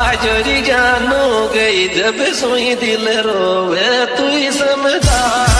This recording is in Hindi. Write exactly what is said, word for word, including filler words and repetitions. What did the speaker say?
जोरी जानू गई जब सोई दिल रोवे तू ही समझा।